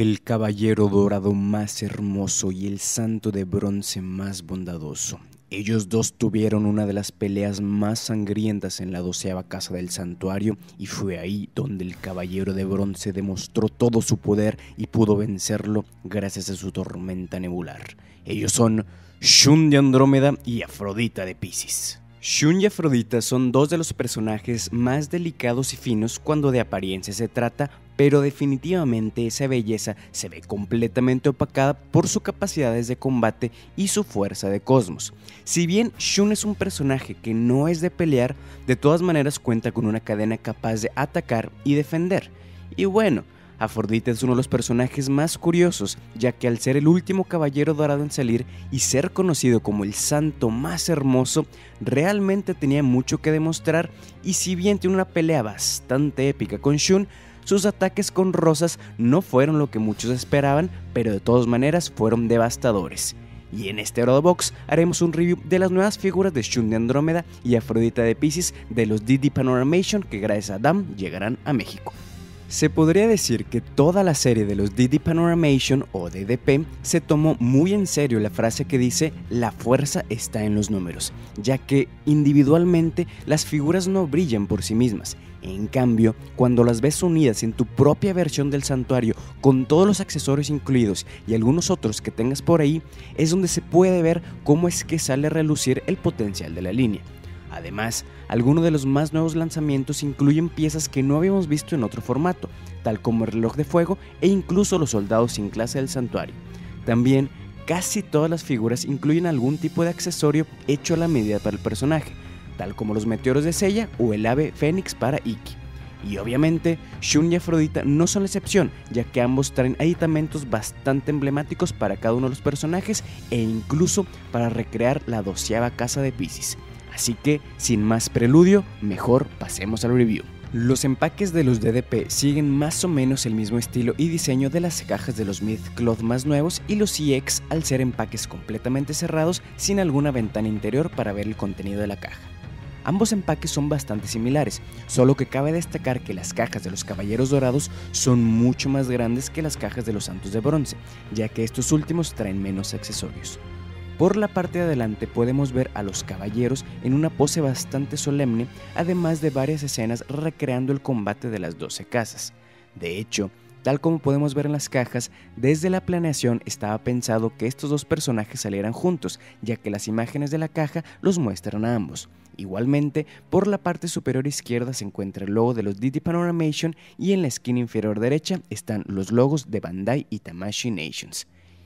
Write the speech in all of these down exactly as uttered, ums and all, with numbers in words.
El caballero dorado más hermoso y el santo de bronce más bondadoso. Ellos dos tuvieron una de las peleas más sangrientas en la doceava casa del santuario y fue ahí donde el caballero de bronce demostró todo su poder y pudo vencerlo gracias a su tormenta nebular. Ellos son Shun de Andrómeda y Afrodita de Piscis. Shun y Afrodita son dos de los personajes más delicados y finos cuando de apariencia se trata, pero definitivamente esa belleza se ve completamente opacada por sus capacidades de combate y su fuerza de cosmos. Si bien Shun es un personaje que no es de pelear, de todas maneras cuenta con una cadena capaz de atacar y defender. Y bueno, Afrodita es uno de los personajes más curiosos, ya que al ser el último caballero dorado en salir y ser conocido como el santo más hermoso, realmente tenía mucho que demostrar, y si bien tiene una pelea bastante épica con Shun, sus ataques con rosas no fueron lo que muchos esperaban, pero de todas maneras fueron devastadores. Y en este Box haremos un review de las nuevas figuras de Shun de Andrómeda y Afrodita de Piscis de los D D Panoramation que gracias a Dam llegarán a México. Se podría decir que toda la serie de los D D Panoramation o D D P se tomó muy en serio la frase que dice "la fuerza está en los números", ya que individualmente las figuras no brillan por sí mismas. En cambio, cuando las ves unidas en tu propia versión del santuario con todos los accesorios incluidos y algunos otros que tengas por ahí, es donde se puede ver cómo es que sale a relucir el potencial de la línea. Además, algunos de los más nuevos lanzamientos incluyen piezas que no habíamos visto en otro formato, tal como el reloj de fuego e incluso los soldados sin clase del santuario. También, casi todas las figuras incluyen algún tipo de accesorio hecho a la medida para el personaje, tal como los meteoros de Seiya o el ave fénix para Ikki. Y obviamente, Shun y Afrodita no son la excepción, ya que ambos traen aditamentos bastante emblemáticos para cada uno de los personajes e incluso para recrear la doceava casa de Piscis. Así que, sin más preludio, mejor pasemos al review. Los empaques de los D D P siguen más o menos el mismo estilo y diseño de las cajas de los Mythcloth más nuevos y los E X al ser empaques completamente cerrados sin alguna ventana interior para ver el contenido de la caja. Ambos empaques son bastante similares, solo que cabe destacar que las cajas de los Caballeros Dorados son mucho más grandes que las cajas de los Santos de Bronce, ya que estos últimos traen menos accesorios. Por la parte de adelante podemos ver a los caballeros en una pose bastante solemne, además de varias escenas recreando el combate de las doce casas. De hecho, tal como podemos ver en las cajas, desde la planeación estaba pensado que estos dos personajes salieran juntos, ya que las imágenes de la caja los muestran a ambos. Igualmente, por la parte superior izquierda se encuentra el logo de los D D Panoramation y en la esquina inferior derecha están los logos de Bandai y Tamashii Nations.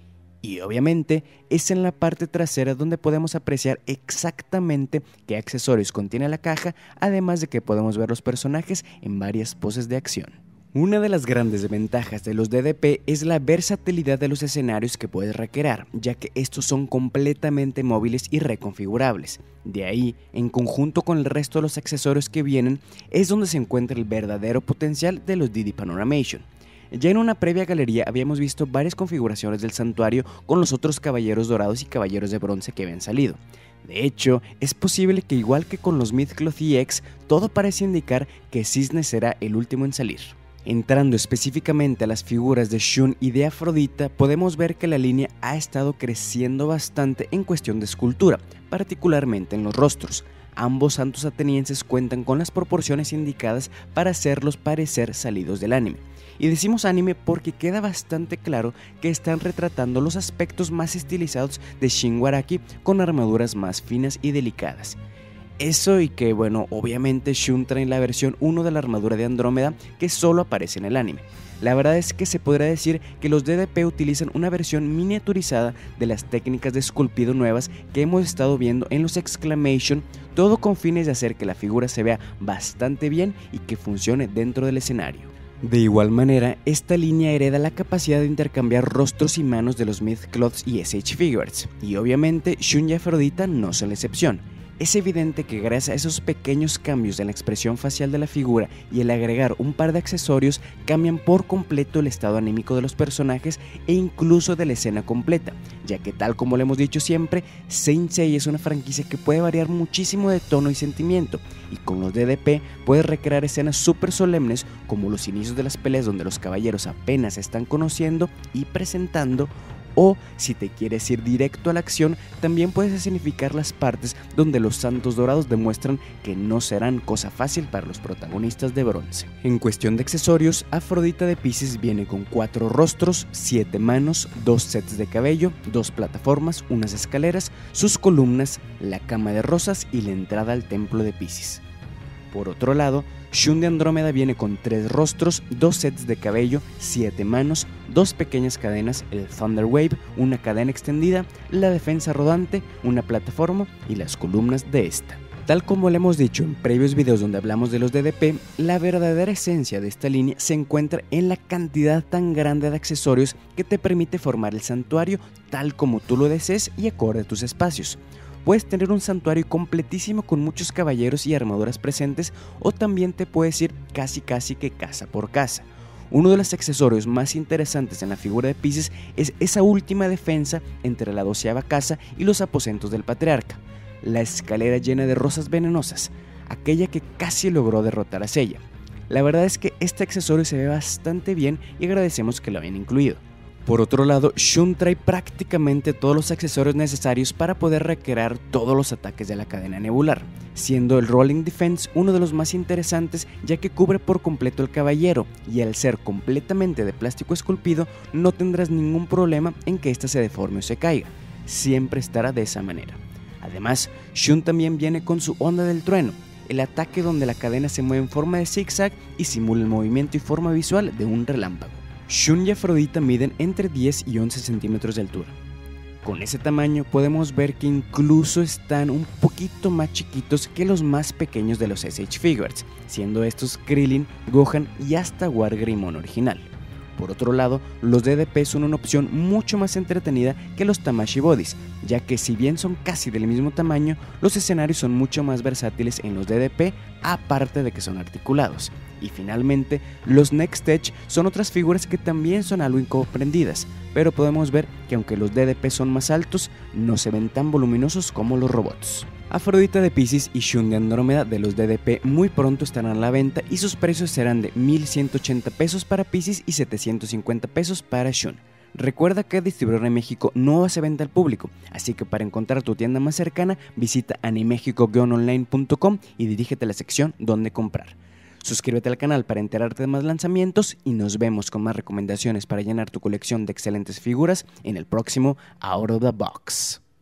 Y obviamente es en la parte trasera donde podemos apreciar exactamente qué accesorios contiene la caja, además de que podemos ver los personajes en varias poses de acción. Una de las grandes ventajas de los D D P es la versatilidad de los escenarios que puedes recrear, ya que estos son completamente móviles y reconfigurables. De ahí, en conjunto con el resto de los accesorios que vienen, es donde se encuentra el verdadero potencial de los D D Panoramation. Ya en una previa galería habíamos visto varias configuraciones del santuario con los otros caballeros dorados y caballeros de bronce que habían salido. De hecho, es posible que igual que con los Mythcloth E X, todo parece indicar que Cisne será el último en salir. Entrando específicamente a las figuras de Shun y de Afrodita, podemos ver que la línea ha estado creciendo bastante en cuestión de escultura, particularmente en los rostros. Ambos santos atenienses cuentan con las proporciones indicadas para hacerlos parecer salidos del anime. Y decimos anime porque queda bastante claro que están retratando los aspectos más estilizados de Shin Araki con armaduras más finas y delicadas. Eso y que, bueno, obviamente Shun trae la versión uno de la armadura de Andrómeda que solo aparece en el anime. La verdad es que se podría decir que los D D P utilizan una versión miniaturizada de las técnicas de esculpido nuevas que hemos estado viendo en los Exclamation, todo con fines de hacer que la figura se vea bastante bien y que funcione dentro del escenario. De igual manera, esta línea hereda la capacidad de intercambiar rostros y manos de los Mythcloths y S H Figures, y obviamente Shun y Afrodita no son la excepción. Es evidente que gracias a esos pequeños cambios en la expresión facial de la figura y el agregar un par de accesorios cambian por completo el estado anímico de los personajes e incluso de la escena completa, ya que tal como lo hemos dicho siempre, Saint Seiya es una franquicia que puede variar muchísimo de tono y sentimiento, y con los D D P puedes recrear escenas súper solemnes como los inicios de las peleas donde los caballeros apenas se están conociendo y presentando. O, si te quieres ir directo a la acción, también puedes escenificar las partes donde los santos dorados demuestran que no serán cosa fácil para los protagonistas de bronce. En cuestión de accesorios, Afrodita de Pisces viene con cuatro rostros, siete manos, dos sets de cabello, dos plataformas, unas escaleras, sus columnas, la cama de rosas y la entrada al templo de Pisces. Por otro lado, Shun de Andrómeda viene con tres rostros, dos sets de cabello, siete manos, dos pequeñas cadenas, el Thunder Wave, una cadena extendida, la defensa rodante, una plataforma y las columnas de esta. Tal como le hemos dicho en previos videos donde hablamos de los D D P, la verdadera esencia de esta línea se encuentra en la cantidad tan grande de accesorios que te permite formar el santuario tal como tú lo desees y acorde a tus espacios. Puedes tener un santuario completísimo con muchos caballeros y armaduras presentes, o también te puedes ir casi casi que casa por casa. Uno de los accesorios más interesantes en la figura de Pisces es esa última defensa entre la doceava casa y los aposentos del patriarca, la escalera llena de rosas venenosas, aquella que casi logró derrotar a Seiya. La verdad es que este accesorio se ve bastante bien y agradecemos que lo hayan incluido. Por otro lado, Shun trae prácticamente todos los accesorios necesarios para poder recrear todos los ataques de la cadena nebular, siendo el Rolling Defense uno de los más interesantes ya que cubre por completo el caballero y al ser completamente de plástico esculpido no tendrás ningún problema en que ésta se deforme o se caiga, siempre estará de esa manera. Además, Shun también viene con su Onda del Trueno, el ataque donde la cadena se mueve en forma de zigzag y simula el movimiento y forma visual de un relámpago. Shun y Afrodita miden entre diez y once centímetros de altura. Con ese tamaño podemos ver que incluso están un poquito más chiquitos que los más pequeños de los S H Figures, siendo estos Krillin, Gohan y hasta Wargreymon original. Por otro lado, los D D P son una opción mucho más entretenida que los Tamashii Bodies, ya que si bien son casi del mismo tamaño, los escenarios son mucho más versátiles en los D D P, aparte de que son articulados. Y finalmente, los Next Edge son otras figuras que también son algo incomprendidas, pero podemos ver que aunque los D D P son más altos, no se ven tan voluminosos como los robots. Afrodita de Pisces y Shun de Andrómeda de los D D P muy pronto estarán a la venta y sus precios serán de mil ciento ochenta pesos para Pisces y setecientos cincuenta pesos para Shun. Recuerda que el distribuidor en México no hace venta al público, así que para encontrar tu tienda más cercana visita animexico guion online punto com y dirígete a la sección donde comprar. Suscríbete al canal para enterarte de más lanzamientos y nos vemos con más recomendaciones para llenar tu colección de excelentes figuras en el próximo Out of the Box.